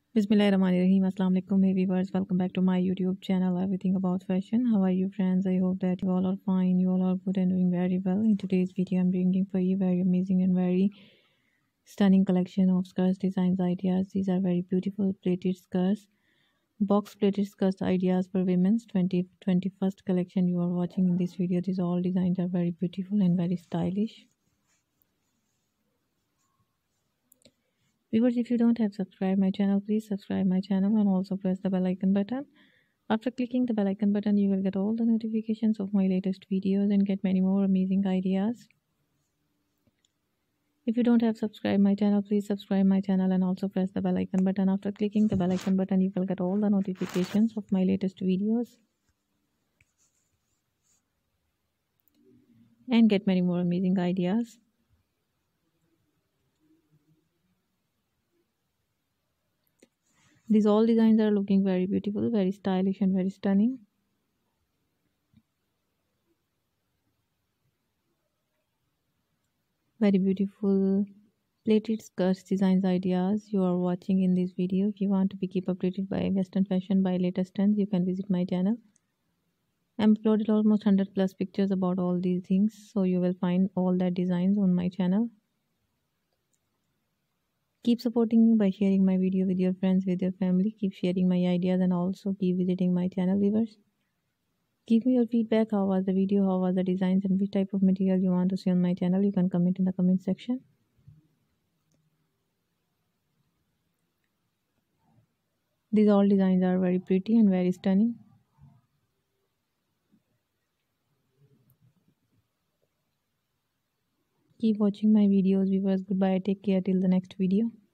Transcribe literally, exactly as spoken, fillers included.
Bismillahirrahmanirrahim. Assalamu alaikum, hey viewers. Welcome back to my YouTube channel, Everything About Fashion. How are you, friends? I hope that you all are fine. You all are good and doing very well. In today's video, I'm bringing for you very amazing and very stunning collection of skirts designs ideas. These are very beautiful plated skirts, box plated skirts ideas for women's twenty twenty-first collection. You are watching in this video. These all designs are very beautiful and very stylish. Viewers, if you don't have subscribed my channel, please subscribe my channel and also press the bell icon button. After clicking the bell icon button, you will get all the notifications of my latest videos and get many more amazing ideas. If you don't have subscribed my channel, please subscribe my channel and also press the bell icon button. After clicking the bell icon button, you will get all the notifications of my latest videos and get many more amazing ideas. These all designs are looking very beautiful, very stylish and very stunning. Very beautiful plated skirts designs ideas you are watching in this video. If you want to be keep updated by western fashion, by latest trends, you can visit my channel. I uploaded almost one hundred plus pictures about all these things, so you will find all that designs on my channel. Keep supporting me by sharing my video with your friends, with your family. Keep sharing my ideas and also keep visiting my channel, viewers. Give me your feedback. How was the video? How was the designs? And which type of material you want to see on my channel? You can comment in the comment section. These all designs are very pretty and very stunning. Keep watching my videos, viewers. Goodbye. Take care till the next video.